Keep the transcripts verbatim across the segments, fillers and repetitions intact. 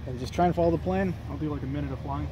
And just try and follow the plane. I'll do like a minute of flying.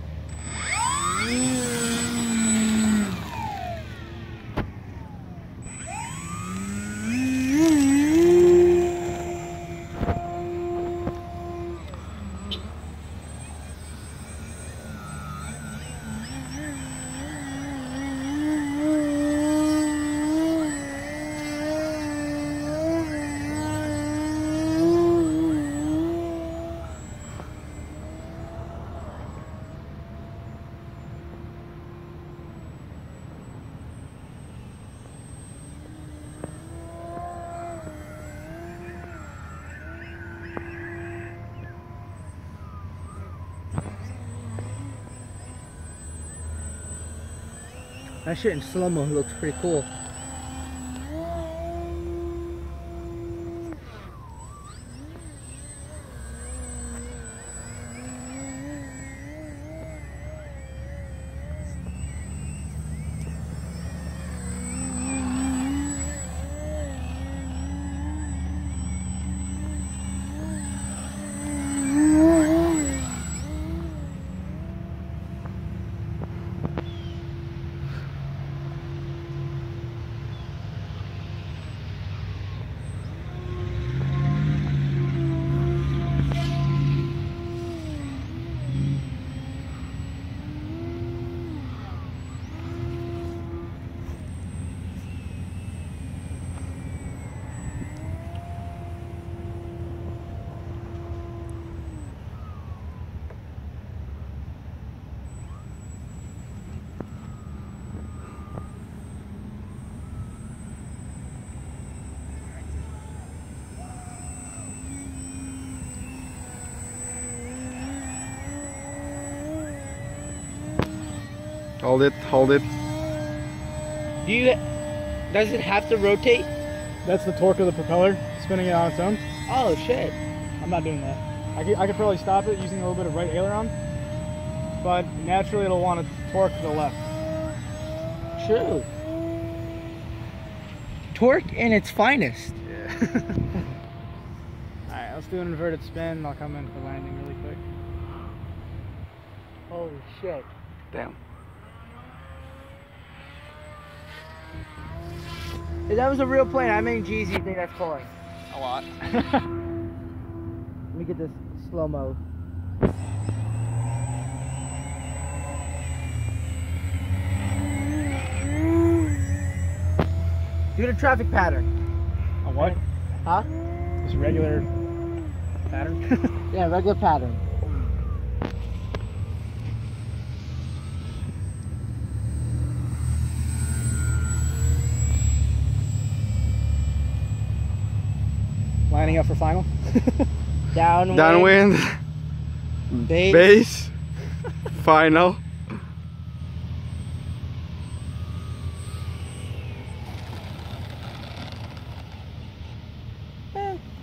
That shit in slow-mo looks pretty cool. Hold it, hold it. Do you, does it have to rotate? That's the torque of the propeller, spinning it on its own. Oh shit. I'm not doing that. I could, I could probably stop it using a little bit of right aileron, but naturally it'll want to torque to the left. True. Torque in its finest. Yeah. Alright, let's do an inverted spin and I'll come in for landing really quick. Holy shit. Damn. If that was a real plane, how many G's do you think that's pulling? A lot. Let me get this slow-mo. Do the traffic pattern. A what? Huh? Just a regular pattern? Yeah, regular pattern. Lining up for final. Downwind. Downwind. Base. Base. Final.